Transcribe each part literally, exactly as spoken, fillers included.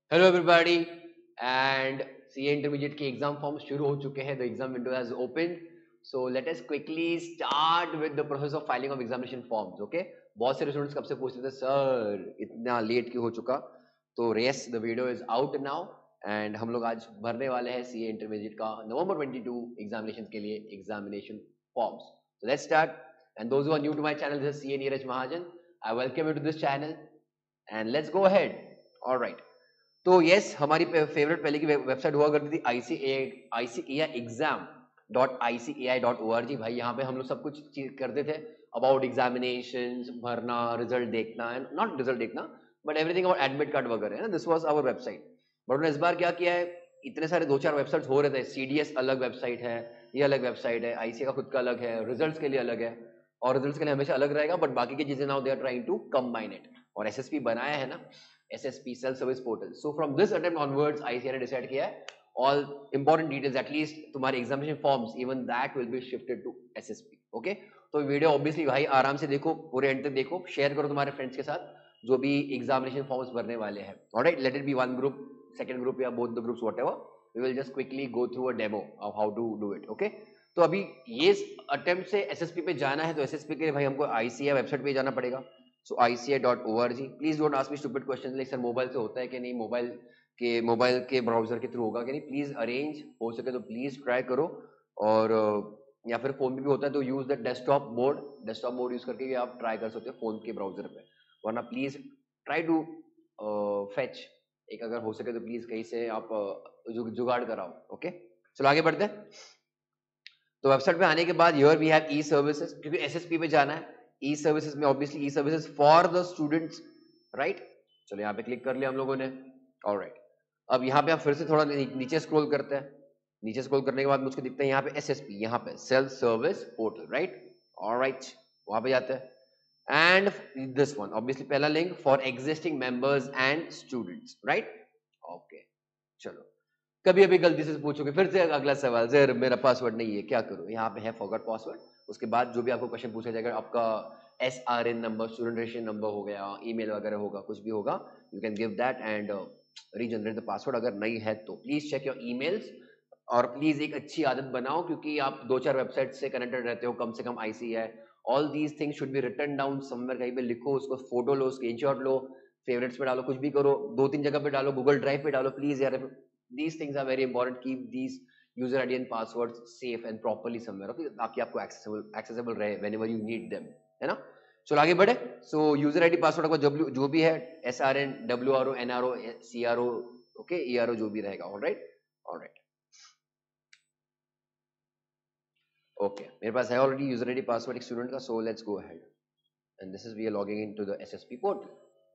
Hello everybody and CA intermediate के exam form शुरू हो चुके हैं. The exam window has open. So let us quickly start with the process of filing of examination forms. Okay, बहुत सारे students कब से पूछते थे सर इतना लेट क्यों हो चुका. तो race the video is out now and हम लोग आज भरने वाले हैं सीए इंटरमीडिएट का नवंबर ट्वेंटी टू एग्जामिनेशन के लिए examination forms. So let's start. And those who are new to my channel, this is CA Neeraj Mahajan. I welcome you to this channel and let's go ahead. Alright. तो yes, हमारी favourite पहले की website हुआ करती थी ICA ICAI exam dot ICAI dot O R G. भाई यहाँ पे हम लोग सब कुछ करते थे अबाउट एग्जामिनेशन, भरना, रिजल्ट देखना, एंड नॉट रिजल्ट देखना but everything about admit card वगैरह है ना. This was our website. But उन्होंने इस बार क्या किया है, इतने सारे दो चार वेबसाइट्स हो रहे थे. सीडीएस अलग वेबसाइट है, ये अलग वेबसाइट है, आईसीए का खुद का अलग है, रिजल्ट्स के लिए अलग है और रिजल्ट्स के लिए हमेशा अलग रहेगा. बट बाकी की चीजें now they are trying to combine it. और एसएसपी बनाया है ना, S S P self service portal. So from this attempt onwards I C A ने decide किया है all important details, at least तुम्हारे examination forms, even that will be shifted to S S P. okay? तो video obviously भाई आराम से देखो, पूरे एंड तक देखो, शेयर करो तुम्हारे फ्रेंड्स के साथ जो भी एग्जामिनेशन फॉर्म्स भरने वाले हैं. Alright, let it be one group, second group या both the groups, whatever. We will just quickly go through a demo of how to do it. Okay, तो अभी ये अटेम्प्ट से एसएसपी पे जाना है, तो एसएसपी के लिए भाई हमको आईसीए वेबसाइट पे जाना पड़ेगा. So I C A dot O R G. Please don't ask me stupid question like sir mobile से होता है कि नहीं, मोबाइल के मोबाइल के ब्राउजर के थ्रू होगा कि नहीं. प्लीज अरेंज, हो सके तो प्लीज ट्राई करो. और या फिर फोन पे भी होता है तो use the desktop mode. Desktop mode use करके आप ट्राई कर सकते हो फोन के ब्राउजर पे. वरना प्लीज ट्राई टू फेच एक, अगर हो सके तो प्लीज कहीं से आप uh, जुगाड़ कराओ. ओके, चलो आगे बढ़ते हैं. तो वेबसाइट पे आने के बाद here we have e services, क्योंकि एसएसपी पे जाना है. ई सर्विसेज में obviously e services for the students, right. चलो यहाँ पे क्लिक कर लिया हम लोगों ने. ऑलराइट, अब यहाँ पे आप फिर से थोड़ा नीचे स्क्रॉल करते हैं. नीचे स्क्रॉल करने के बाद मुझको दिखता है यहाँ पे एसएसपी, यहाँ पे self service portal, right. Alright, वहां पे जाते हैं. एंड दिस वन ऑब्वियसली पहला link for existing members and students, right. Okay, चलो. कभी अभी गलती से पूछोगे फिर से अगला सवाल, सर मेरा पासवर्ड नहीं है, क्या करूं. यहाँ पे है फॉरगॉट पासवर्ड. उसके बाद जो भी आपको क्वेश्चन पूछा जाएगा, आपका S R N number, student registration number हो गया, ईमेल वगैरह होगा, कुछ भी होगा, you can give that and regenerate the password. अगर नहीं है तो प्लीज चेक योर ईमेल्स. और प्लीज एक अच्छी आदत बनाओ, क्योंकि आप दो चार वेबसाइट से कनेक्टेड रहते हो, कम से कम आईसी है. All these things should be written down somewhere, कहीं पे लिखो, उसको फोटो लो, स्क्रीनशॉट लो, फेवरेट्स पे डालो, कुछ भी करो, दो तीन जगह पे डालो, गूगल ड्राइव पे डालो प्लीज यार. These things are very important. Keep these user I D and passwords safe and properly somewhere. Okay, ताकि आपको accessible accessible रहे whenever you need them, है ना. चलो आगे बढ़े. So user I D password आपको जो जो भी है, S R N, W R O, N R O, C R O, okay, E R O जो भी रहेगा. All right, all right. Okay, मेरे पास है already user I D password एक student का. So let's go ahead. And this is we are logging into the S S P portal.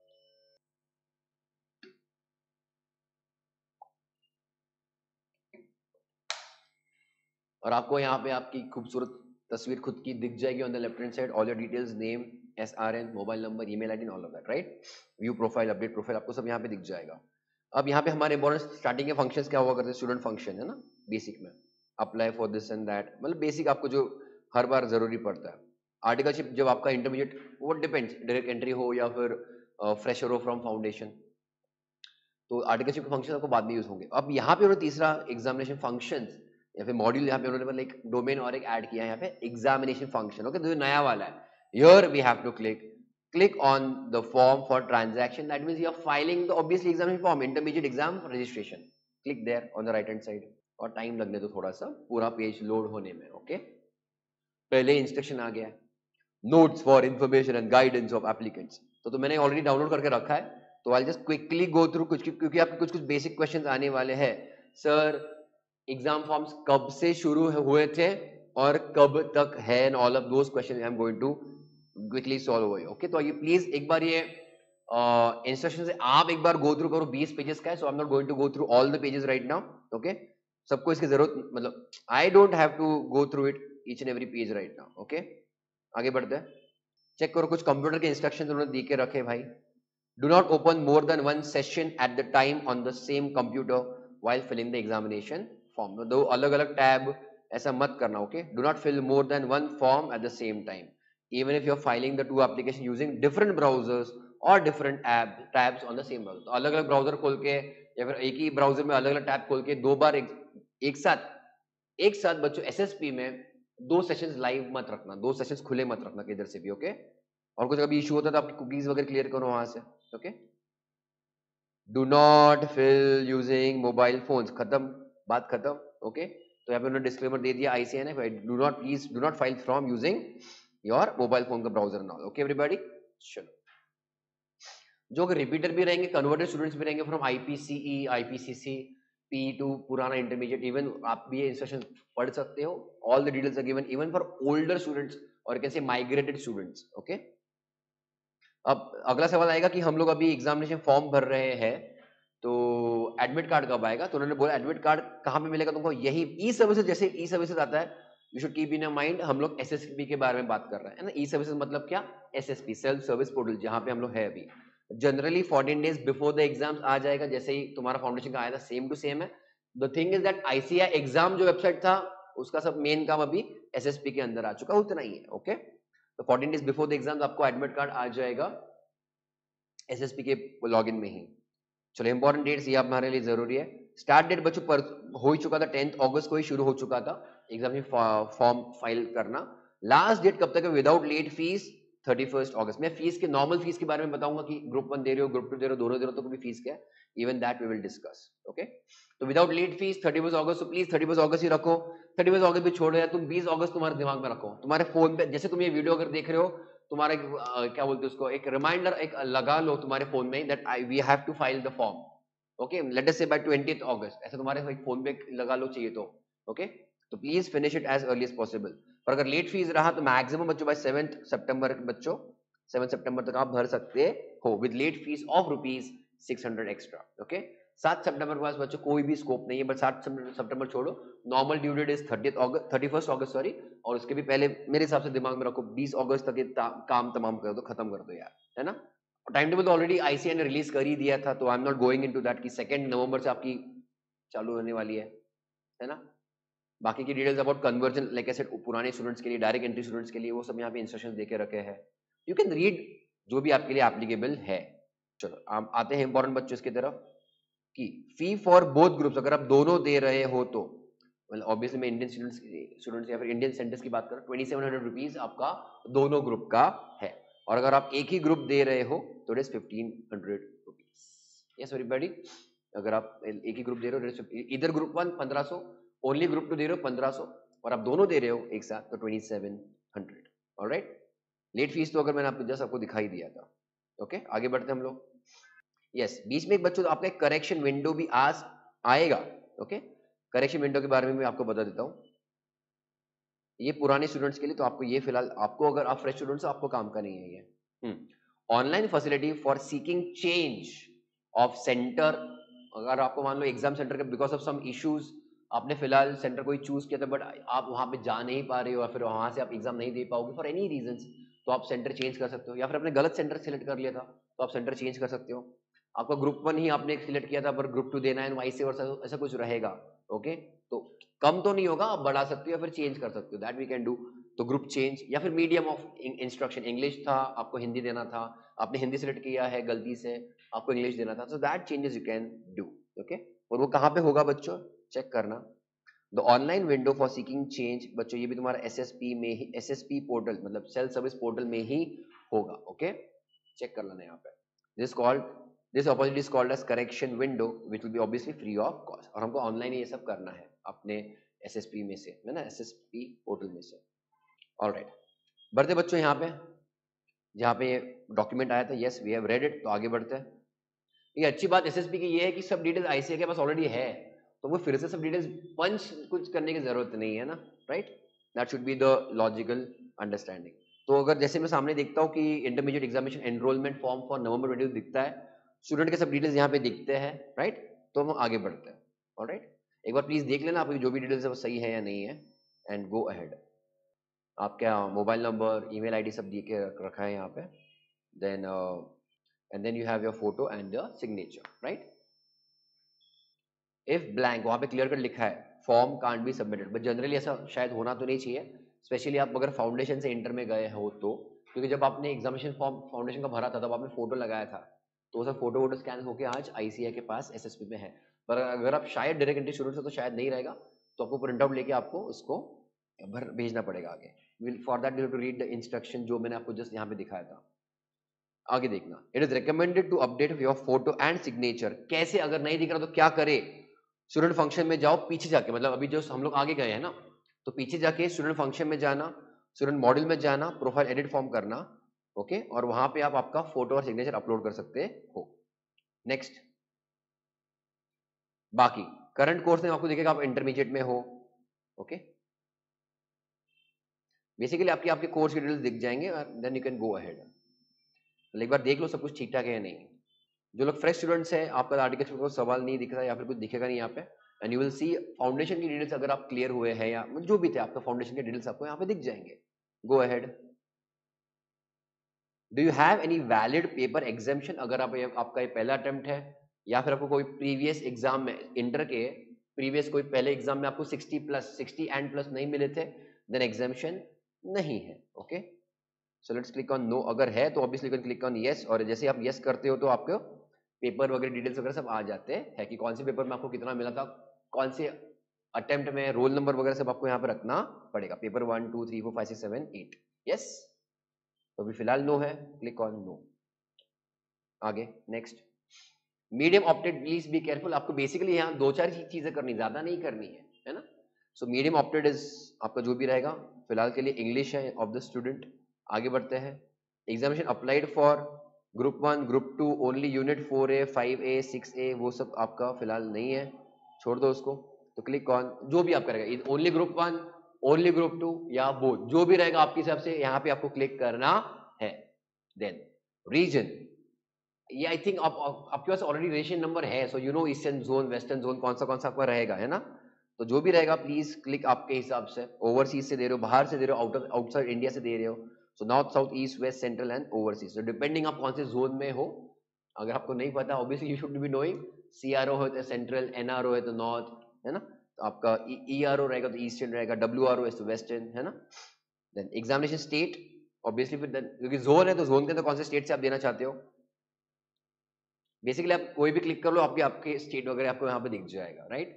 और आपको यहाँ पे आपकी खूबसूरत तस्वीर खुद की दिख जाएगी on the left hand side. All your details, name, S R N, mobile number, email ID, all of that, right. View profile, update profile, आपको सब यहाँ पे दिख जाएगा. अब यहाँ पे हमारे इंपॉर्टेंट स्टार्टिंग के फंक्शंस क्या हुआ करते हैं, स्टूडेंट फंक्शन है ना बेसिक में. Apply for this and that, मतलब बेसिक आपको जो हर बार जरूरी पड़ता है. आर्टिकलशिप जब आपका इंटरमीडिएट, वो डिपेंड्स, डायरेक्ट एंट्री हो या फिर फ्रेशर हो फ्रॉम फाउंडेशन, तो आर्टिकलशिप के फंक्शन आपको बाद में यूज होंगे. अब यहाँ पे उन्होंने तीसरा एग्जामिनेशन फंक्शन या फिर मॉड्यूल यहाँ पे उन्होंने मतलब एक डोमेन और एक ऐड किया है यहाँ पे, एग्जामिनेशन फंक्शन. ओके, तो नया वाला है. Here we have to click click on the form for transaction. That means you are filing the obviously examination form, intermediate exam registration. Click there on the right hand side. और time लगने तो थोड़ा सा पूरा page load होने में. Okay, पहले instruction आ गया है, notes for information and guidance of applicants. तो, तो मैंने ऑलरेडी डाउनलोड करके रखा है, तो I just quickly go through कुछ, क्योंकि आपके कुछ कुछ बेसिक क्वेश्चंस आने वाले हैं. सर एग्जाम फॉर्म्स कब से शुरू हुए थे और कब तक है, and all of those questions I am going to quickly solve over. Okay, तो ये प्लीज एक बार ये इंस्ट्रक्शन से आप एक बार गो थ्रू करो. बीस पेजेस का है, so I am not going to go through all the pages right now. Okay, सबको इसकी जरूरत, मतलब I don't have to go through it each and every page right now. Okay, आगे बढ़ते हैं. चेक करो, कुछ कंप्यूटर के इंस्ट्रक्शन उन्होंने दी के रखे भाई. Do not open more than one session at the time on the same computer while filling the examination form. दो अलग अलग टैब, ऐसा मत करना. Okay, do not fill more than one form at the same time. Even if you're filing the two applications using different browsers और different app tabs on the same browser. तो अलग अलग ब्राउजर खोल के या फिर एक ही ब्राउजर में अलग अलग टैब खोल के दो बार एक, एक साथ एक साथ बच्चों एसएसपी में दो सेशंस लाइव मत रखना, दो सेशंस खुले मत रखना किधर से भी, ओके। और कुछ अभी इशू होता है तो आपकी कुकीज वगैरह क्लियर करो वहां से, okay. Do not fill using mobile phones, खत्म, बात खत्म, ओके। तो यहाँ पे उन्होंने डिस्क्लेमर दे दिया आईसीएन है, do not please do not file from using your mobile phone का ब्राउजर नॉल, ओके एवरीबॉडी। चलो, जो कि रिपीटर भी रहेंगे, कन्वर्टेड स्टूडेंट्स भी रहेंगे from IPCE, IPCC, P two, पुराना इंटरमीडिएट, इवन आप भी ये इंस्ट्रक्शन पढ़ सकते हो। All the details are given even for older students और कैसे माइग्रेटेड स्टूडेंट्स, ओके। अब अगला सवाल आएगा कि हम लोग अभी एग्जामिनेशन फॉर्म भर रहे हैं, तो एडमिट कार्ड कब आएगा? तो उन्होंने बोला एडमिट कार्ड कहाँ पे मिलेगा तुमको? यही ई सर्विसेज, जैसे ई सर्विसेज आता है, you should keep in mind, हम लोग एसएसपी के बारे में बात कर रहे हैं ना। ई सर्विसेज मतलब क्या? एसएसपी, सेल्फ सर्विस पोर्टल, जहाँ पे हम लोग है अभी। Generally fourteen days before the exam आ जाएगा, जैसे ही तुम्हारा फाउंडेशन का आया था, सेम टू सेम है। The thing is that ICI exam जो वेबसाइट था, उसका सब मेन काम अभी एसएसपी के अंदर आ चुका, उतना ही है, ओके। तो fourteen days before the exam आपको एडमिट कार्ड आ जाएगा एसएसपी के लॉगिन में ही। चलो, इंपॉर्टेंट डेट्स ये हमारे लिए जरूरी है। स्टार्ट डेट बच्चों पर हो ही चुका था, टेंथ अगस्त को ही शुरू हो चुका था एग्जाम में फॉर्म फाइल करना। लास्ट डेट कब तक है without late fees? Thirty first August. मैं फीस के नॉर्मल फीस के बारे में बताऊंगा कि ग्रुप वन दे रहे हो, ग्रुप टू दे रहे हो, दोनों दे रहे हो तो भी फीस क्या है, even that we will discuss, okay. तो without late fees thirty first August, please thirty first August ही रखो। थर्टी फर्स्ट अगस्त भी छोड़ रहे हैं तुम, बीस अगस्त तुम्हारे दिमाग में रखो, तुम्हारे फोन पे, जैसे तुम ये वीडियो अगर देख रहे हो, तुम्हारा क्या बोलते हैं उसको, एक रिमाइंडर एक लगा लो तुम्हारे फोन में that I we have to file the form, okay, let us से बाय ट्वेंटिएथ अगस्त, ऐसा तुम्हारे एक फोन पे लगा लो चाहिए तो, ओके। तो please finish it as early as possible. पर अगर लेट फीस रहा तो मैक्सिमम बच्चों बाय सेवेंथ सितंबर बच्चों सेवन सितंबर तक आप भर सकते हो with late fees of rupees six hundred extra, okay. सात सितंबर के पास बच्चों कोई भी स्कोप नहीं है, बट सात सितंबर छोड़ो, normal due date is thirtieth August, thirty first August sorry, और उसके भी पहले मेरे हिसाब से दिमाग में रखो बीस अगस्त तक ये काम तमाम कर दो, खत्म कर दो यार, है ना। टाइम टेबल तो ऑलरेडी आईसीआई ने रिलीज कर ही दिया था, तो I am not going into that कि सेकंड नवंबर से आपकी चालू होने वाली है, है ना। बाकी की details about conversion, like I said, पुराने स्टूडेंट्स के लिए, डायरेक्ट एंट्री स्टूडेंट्स के लिए, वो सब यहाँ पे इंस्ट्रक्शंस देके रखे हैं, यू कैन रीड जो भी आपके लिए एप्लीकेबल है। चलो हम आते हैं इंपॉर्टेंट बच्चों इसकी तरफ कि फी फॉर बोथ ग्रुप्स, अगर आप दोनों दे रहे हो तो, मतलब ऑब्वियसली मैं इंडियन स्टूडेंट्स स्टूडेंट्स या फिर इंडियन सेंटर्स की बात कर रहा हूँ, ट्वेंटी सेवन हंड्रेड रुपीज आपका दोनों ग्रुप का है। और अगर आप एक ही ग्रुप दे रहे हो तो it is fifteen hundred rupees. Yes everybody, अगर आप एक ही ग्रुप दे रहे हो, इधर ग्रुप वन पंद्रह सौ, ओनली ग्रुप टू दे रहे हो पंद्रह सौ, और आप दोनों दे रहे हो एक साथ तो twenty seven hundred, alright. Late fees तो अगर मैंने आपको जस्ट आपको दिखाई दिया था, ओके okay? आगे बढ़ते हैं हम लोग। यस yes, बीच में एक बच्चों आपका एक करेक्शन विंडो भी आज आएगा, ओके। करेक्शन विंडो के बारे में मैं आपको बता देता हूँ, ये पुराने स्टूडेंट्स के लिए, तो आपको ये फिलहाल, आपको अगर आप फ्रेश स्टूडेंट्स हो आपको काम का नहीं है ये। Online facility for seeking change of centre, अगर आपको मान लो एग्जाम सेंटर के बिकॉज ऑफ सम इश्यूज आपने फिलहाल सेंटर कोई चूज किया था बट आप वहां पे जा नहीं पा रहे हो, या फिर वहां से आप एग्जाम नहीं दे पाओगे फॉर एनी रीजन, तो आप सेंटर चेंज कर सकते हो, या फिर आपने गलत सेंटर सिलेक्ट कर लिया था तो आप सेंटर चेंज कर सकते हो। आपका ग्रुप वन ही आपने सिलेक्ट किया था पर ग्रुप टू देना है, वाइस वर्सा ऐसा कुछ रहेगा, ओके। तो कम तो नहीं होगा, आप बढ़ा सकते हो या फिर चेंज कर सकते हो, दैट वी कैन डू। तो ग्रुप चेंज, या फिर मीडियम ऑफ इंस्ट्रक्शन, इंग्लिश था आपको हिंदी देना था, आपने हिंदी सेलेक्ट किया है गलती से, आपको इंग्लिश देना था, so that changes you can do, okay. और वो कहाँ पे होगा बच्चों, चेक करना, the online window for seeking change, बच्चों ये भी तुम्हारा एसएसपी में ही, एसएसपी पोर्टल मतलब सेल्फ सर्विस पोर्टल में ही होगा, ओके। चेक कर लेना यहाँ पे, this called this opportunity is called as correction window which will be obviously free of cost, और हमको ऑनलाइन ये सब करना है अपने एसएसपी में से, है ना, एसएसपी पोर्टल में से, ऑलराइट। बढ़ते बच्चों यहाँ पे, जहाँ पे डॉक्यूमेंट आया था, yes we have read it, तो आगे बढ़ते हैं। ये अच्छी बात एसएसपी की ये है कि सब डिटेल्स आईसीआई के पास ऑलरेडी है, तो वो फिर से सब डिटेल्स पंच कुछ करने की जरूरत नहीं है ना, right. That should be the logical understanding. तो अगर जैसे मैं सामने देखता हूँ कि intermediate examination enrolment form for November twenty दिखता है, स्टूडेंट के सब डिटेल्स यहाँ पे दिखते हैं, राइट। तो हम आगे बढ़ते हैं, ऑलराइट। एक बार प्लीज देख लेना आपकी जो भी डिटेल्स है वो सही है या नहीं है, एंड गो अहेड। आपका मोबाइल नंबर, ईमेल आईडी सब दिए के रखा है यहाँ पे, then and then you have your photo and the signature, right. If blank, वहां पे क्लियर कट लिखा है form can't be submitted, but generally ऐसा शायद होना तो नहीं चाहिए, स्पेशली आप अगर फाउंडेशन से इंटर में गए हो तो, क्योंकि जब आपने एग्जामिनेशन फॉर्म फाउंडेशन का भरा था तब आपने फोटो लगाया था, तो वो सब फोटो वोटो स्कैन होकर आज आईसीआई के पास एसएसपी में है। पर अगर आप शायद डायरेक्ट एंट्री स्टूडेंट हो तो शायद नहीं रहेगा, तो आपको प्रिंट आउट लेके आपको उसको भर भेजना पड़ेगा आगे। For that you have to read the instruction जो मैंने आपको जस्ट यहाँ पे दिखाया था। आगे देखना, it is recommended to update your photo and signature. कैसे, अगर नहीं दिख रहा तो क्या करे, स्टूडेंट फंक्शन में जाओ, पीछे जाके, मतलब अभी जो हम लोग आगे गए हैं ना, तो पीछे जाके स्टूडेंट फंक्शन में जाना, स्टूडेंट मॉड्यूल में जाना, प्रोफाइल एडिट फॉर्म करना, ओके, और वहां पे आप आपका फोटो और सिग्नेचर अपलोड कर सकते हो। नेक्स्ट, बाकी करंट कोर्स में आपको दिखेगा आप इंटरमीडिएट में हो, ओके। बेसिकली आपकी आपके कोर्स के डिटेल्स दिख जाएंगे और then you can go ahead. एक बार देख लो सब कुछ ठीक ठाक है या नहीं। जो लोग फ्रेश स्टूडेंट्स हैं, आपका आर्टिकल को सवाल नहीं दिख रहा या फिर कुछ दिखेगा नहीं यहाँ पे, and you will see foundation की डिटेल्स अगर आप क्लियर हुए हैं या जो भी थे आपका फाउंडेशन के डिटेल्स आपको यहाँ पे दिख जाएंगे। Go ahead. Do you have any valid paper exemption? अगर आप आपका ये पहला अटेम्प्ट है या फिर आपको कोई प्रीवियस एग्जाम में इंटर के प्रीवियस कोई पहले एग्जाम में आपको sixty plus sixty and plus नहीं मिले थे, देन एग्जाम्शन नहीं है, okay. So let's click on no. अगर है तो obviously you can click on yes, और जैसे आप यस करते हो तो आपको पेपर वगैरह डिटेल्स वगैरह सब आ जाते हैं कि कौन से पेपर में आपको कितना मिला था, कौन से अटेम्प्ट में, रोल नंबर वगैरह सब आपको यहाँ पे रखना पड़ेगा। Paper one two three four five six seven eight, yes. तो अभी फिलहाल नो है, क्लिक ऑन नो। आगे next, medium opted, please be careful. आपको बेसिकली यहाँ दो चार चीजें करनी, ज्यादा नहीं करनी है, है ना। सो मीडियम ऑप्टेड इज आपका जो भी रहेगा फिलहाल के लिए इंग्लिश है ऑफ द स्टूडेंट। आगे बढ़ते हैं, examination applied for group one, group two, only unit four A, five A, six A, वो सब आपका फिलहाल नहीं है, छोड़ दो उसको। तो क्लिक ऑन जो भी आप करेगा, only group one, only group two या बोथ, जो भी रहेगा आपके हिसाब से यहाँ पे आपको क्लिक करना है। देन रीजन, ये आई थिंक आप, आप, आपके पास ऑलरेडी रीजन नंबर है, so you know eastern zone, western zone, कौन सा कौन सा आपका रहेगा, है ना। तो जो भी रहेगा प्लीज क्लिक आपके हिसाब से। ओवरसीज से दे रहे हो, बाहर से दे रहे हो, आउट आउटसाइड इंडिया से दे रहे हो, so north south east west central and overseas, तो डिपेंडिंग आप कौन से जोन में हो। अगर आपको नहीं पता obviously you should be knowing, CRO है तो सेंट्रल, एनआरओ है तो नॉर्थ, है ना। तो आपका ईआरओ रहेगा तो ईस्टर्न रहेगा, डब्ल्यूआरओ है तो वेस्टर्न, है ना। देन एग्जामिनेशन स्टेट, ऑब्वियसली फिर क्योंकि जोन है तो जोन के अंदर कौन से स्टेट से आप देना चाहते हो। बेसिकली आप कोई भी क्लिक कर लो, आपके आपके स्टेट वगैरह आपको यहाँ पे दिख जाएगा, राइट।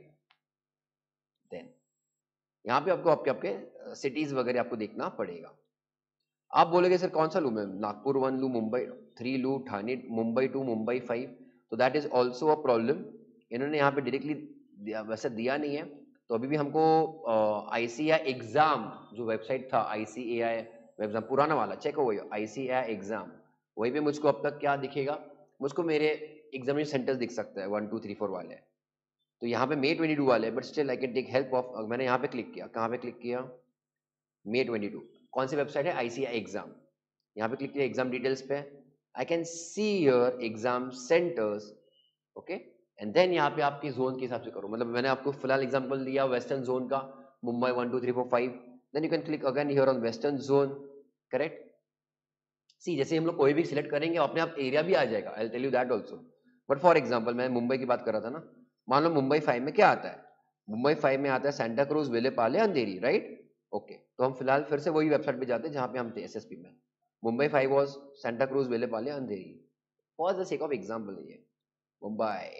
देन यहाँ पे आपको आपके आपके सिटीज वगैरह आपको देखना पड़ेगा। आप बोलोगे सर कौन सा लू मैं, नागपुर वन लू, मुंबई थ्री लू, ठाणे, मुंबई टू, मुंबई फाइव, तो that is also a problem. इन्होंने यहाँ पे डायरेक्टली वैसे दिया नहीं है, तो अभी भी हमको आईसीएआई एग्जाम जो वेबसाइट था, आईसीएआई एग्जाम पुराना वाला चेक हो गया, आईसीएआई एग्जाम, वही पे मुझको अब तक क्या दिखेगा, मुझको मेरे एग्जामिनेशन सेंटर्स दिख सकता है वन टू थ्री फोर वाले, तो यहाँ पे मे ट्वेंटी टू वाले, but still I can take help of, मैंने यहाँ पे क्लिक किया, कहाँ पे क्लिक किया, मे ट्वेंटी टू, कौन सी वेबसाइट है, आईसीएआई एग्जाम, यहाँ पे क्लिक किया एग्जाम डिटेल्स पे, I can see your exam centres, okay. And then यहाँ पे आपकी जोन के हिसाब से करो, मतलब मैंने आपको फिलहाल एग्जांपल दिया वेस्टर्न जोन का, Mumbai one two three four five, then you can click again here on western zone, correct. See जैसे हम लोग कोई भी सिलेक्ट करेंगे अपने आप एरिया भी आ जाएगा, I will tell you that also. But for example मैं मुंबई की बात कर रहा था ना, मान लो मुंबई फाइव में क्या आता है, मुंबई फाइव में आता है सेंटा क्रूज, विलेपाले, अंधेरी, राइट, ओके। तो हम फिलहाल फिर से वही वेबसाइट पे जाते हैं जहाँ पे हम थे एसएसपी में, Mumbai five was Santa Cruz, Vile Parle, Andheri, for the sake of example ये मुंबई।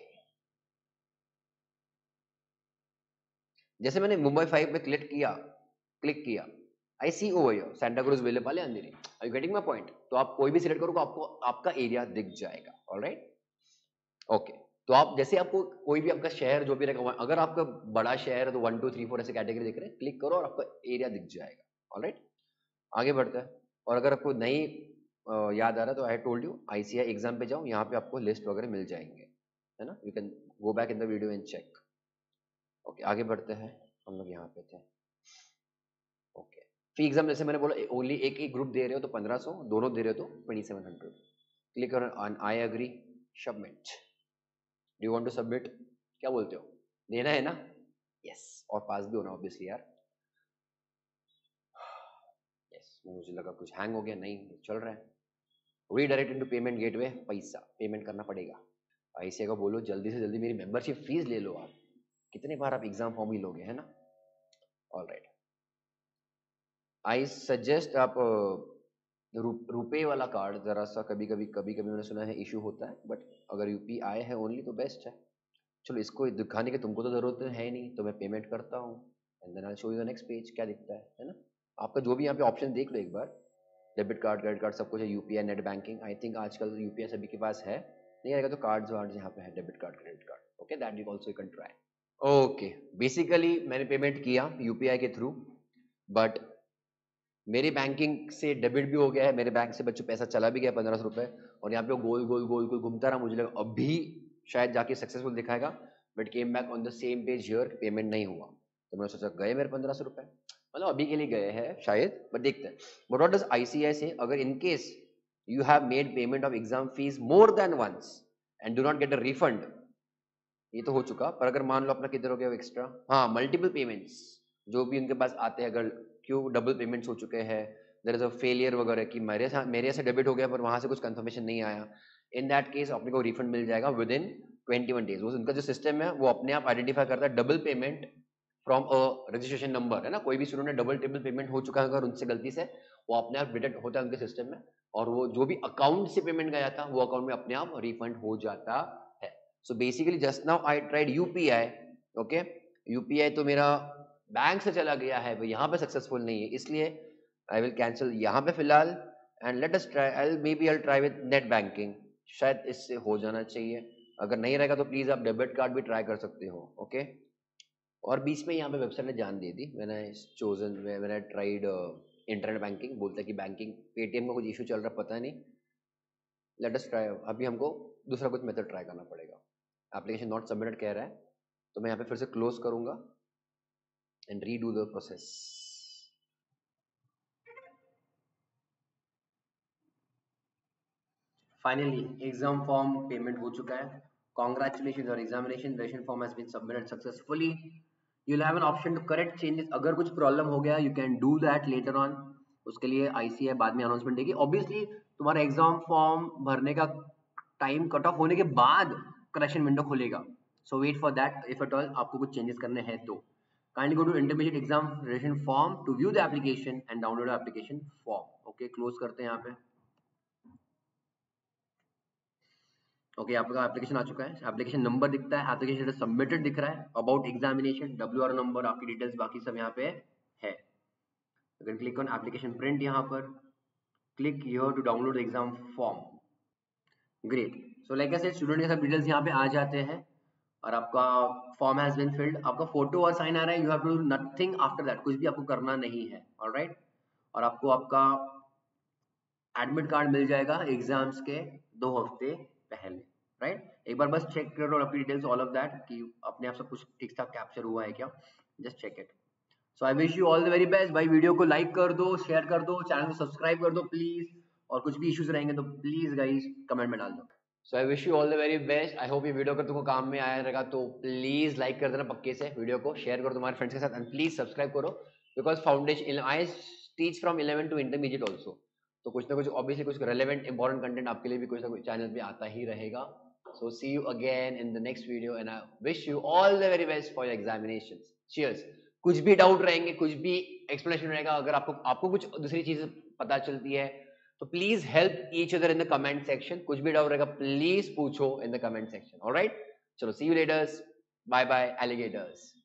जैसे मैंने मुंबई फाइव में क्लिक किया क्लिक किया I see over here Santa Cruz, Vile Parle, Andheri, are you getting my point. तो आप कोई भी सिलेक्ट करोगे आपको आपका एरिया दिख जाएगा, ऑलराइट, ओके। तो आप जैसे आपको कोई भी आपका शहर जो भी रहेगा, अगर आपका बड़ा शहर है तो वन टू थ्री फोर ऐसे कैटेगरी दिख रहे हैं, क्लिक करो और आपका एरिया दिख जाएगा, ऑलराइट। आगे बढ़ता है, और अगर आपको नहीं अ, याद आ रहा तो I told you ICAI exam पे जाओ, यहाँ पे आपको लिस्ट वगैरह मिल जाएंगे, है ना, you can go back in the video and check, okay. आगे बढ़ते हैं, हम लोग यहाँ पे थे, ओके। फी एग्जाम जैसे मैंने बोला ओनली एक ही ग्रुप दे रहे हो तो पंद्रह सौ, दोनों दे रहे हो तो twenty seven hundred, click on I agree, submit. Do you want to submit, क्या बोलते हो, देना है ना, यस, और पास भी होना ऑब्वियसली यार, यस। मुझे लगा कुछ हैंग हो गया, नहीं चल रहा है। रीडायरेक्ट इनटू पेमेंट गेटवे, पैसा पेमेंट करना पड़ेगा, ऐसे को बोलो जल्दी से जल्दी मेरी मेंबरशिप फीस ले लो, आप कितने बार आप एग्जाम फॉर्म ही लोगे, है ना, ऑलराइट। आई सजेस्ट आप रू, रुपए वाला कार्ड जरा सा कभी कभी कभी कभी मैंने सुना है इशू होता है, बट अगर यूपीआई है ओनली तो बेस्ट है। चलो इसको दिखाने की तुमको तो जरूरत है नहीं, तो मैं पेमेंट करता हूँ and then I show you the next page क्या दिखता है है ना। आपका जो भी यहाँ पे ऑप्शन देख लो एक बार, डेबिट कार्ड क्रेडिट कार्ड सब कुछ है, UPI net banking, I think आजकल यूपीआई सभी के पास है, नहीं आएगा तो कार्ड्स वार्ड्स यहाँ पे है, debit card credit card, okay that you also you can try. Okay, basically मैंने पेमेंट किया यूपीआई के थ्रू, बट मेरी बैंकिंग से डेबिट भी हो गया है, मेरे बैंक से बच्चों पैसा चला भी गया पंद्रह सौ रुपए, और यहाँ पे गोल गोल गोल गोल घूमता रहा, मुझे लगा अभी शायद जाके सक्सेसफुल दिखाएगा, but came back on the same page here payment नहीं हुआ। तो मैंने सोचा गए मेरे पंद्रह सौ रुपए, मतलब अभी के लिए गए हैं शायद, बट देखते हैं। बट व्हाट डज आईसीआई से, अगर in case you have made payment of exam fees more than once and do not get a refund, ये तो हो चुका, पर अगर मान लो अपना किधर हो गया एक्स्ट्रा, हाँ मल्टीपल पेमेंट्स जो भी उनके पास आते हैं, अगर क्यों डबल पेमेंट्स हो चुके हैं, देयर इज अ फेलियर वगैरह कि मेरे साथ मेरे से डेबिट हो गया पर वहां से कुछ कंफर्मेशन नहीं आया, इन दैट केस अपने को रिफंड मिल जाएगा within twenty one days. उनका जो सिस्टम है वो अपने आप आइडेंटिफाई करता है double payment from a registration number, है ना, कोई भी स्टूडेंट में डबल टेबल पेमेंट हो चुका है अगर उनसे गलती से, वो अपने आप डिटेक्ट होता है उनके सिस्टम में, और वो जो भी अकाउंट से पेमेंट गया था वो अकाउंट में अपने आप रिफंड हो जाता है। So basically just now I tried UPI, okay, UPI तो मेरा बैंक से चला गया है, वो यहाँ पे सक्सेसफुल नहीं है, इसलिए आई विल कैंसिल यहाँ पे फिलहाल, and let us try, I may be I try with net banking, शायद इससे हो जाना चाहिए, अगर नहीं रहेगा तो प्लीज आप डेबिट कार्ड भी ट्राई कर सकते हो, ओके okay? और बीच में यहाँ पे वेबसाइट ने जान दे दी, मैंने चोजन मैंने ट्राइड इंटरनेट बैंकिंग, बोलता है कि बैंकिंग पेटीएम में कुछ इशू चल रहा है पता नहीं, लेट अस ट्राई, अभी हमको दूसरा कुछ मेथड ट्राई करना पड़ेगा। एप्लीकेशन नॉट सबमिटेड कह रहा है, तो मैं यहाँ पे फिर से क्लोज करूंगा and redo the process. Finally exam form payment हो चुका है, कॉन्ग्रेचुलेशन, और examination registration form has been submitted successfully. you'll have an option to correct changes, अगर कुछ प्रॉब्लम हो गया you can do that later on, उसके लिए आईसीआई बाद में अनाउंसमेंट देगी। ऑब्वियसली तुम्हारा एग्जाम फॉर्म भरने का टाइम कट ऑफ होने के बाद करेक्शन विंडो खुलेगा, so wait for that if at all आपको कुछ चेंजेस करने हैं तो। Kindly go to intermediate exam registration form to view the application and download application form. Okay, close करते हैं यहाँ पे। ओके okay, आपका एप्लीकेशन आ चुका है, एप्लीकेशन नंबर दिखता है, एप्लीकेशन सबमिटेड दिख रहा है, about examination, W R number, आपकी डिटेल्स बाकी सब यहाँ पे है। अगर क्लिक ऑन एप्लीकेशन प्रिंट, यहाँ पर click here to download exam form. Great, so like I said student के सब डिटेल्स यहाँ पे आ जाते हैं और आपका फॉर्म हैज बीन फिल्ड, आपका फोटो और साइन आ रहा है, you have to do nothing after that, कुछ भी आपको करना नहीं है, ऑलराइट। और आपको आपका एडमिट कार्ड मिल जाएगा एग्जाम्स के दो हफ्ते पहले, राइट। एक बार बस चेक करो आपकी डिटेल्स ऑल ऑफ दैट कि अपने आप सब कुछ ठीक ठाक कैप्चर हुआ है क्या, just check it. So I wish you all the very best भाई, वीडियो को लाइक कर दो, शेयर कर दो, चैनल को सब्सक्राइब कर दो प्लीज, और कुछ भी इश्यूज रहेंगे तो प्लीज गाइस कमेंट में डाल दो। So I wish you all the very best, I hope ये वीडियो अगर तुमको काम में आया रहेगा तो प्लीज लाइक कर देना पक्के से, वीडियो को शेयर करो तुम्हारे फ्रेंड्स के साथ, एंड प्लीज सब्सक्राइब करो, because foundation I teach from eleven to intermediate also, तो कुछ ना कुछ ऑब्वियसली कुछ रेलेवेंट इंपॉर्टेंट कंटेंट आपके लिए भी कुछ ना कुछ चैनल पे आता ही रहेगा। So see you again in the next video and I wish you all the very best for your examinations. Cheers. कुछ भी डाउट रहेंगे, कुछ भी एक्सप्लेनेशन रहेगा, अगर आपको आपको कुछ दूसरी चीज पता चलती है तो please help each other in the comment section, कुछ भी डाउट रहेगा प्लीज पूछो in the comment section, alright. चलो see you laters, bye bye alligators.